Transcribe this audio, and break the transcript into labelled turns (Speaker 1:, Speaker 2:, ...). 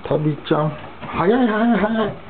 Speaker 1: ダビちゃん早い早い早い。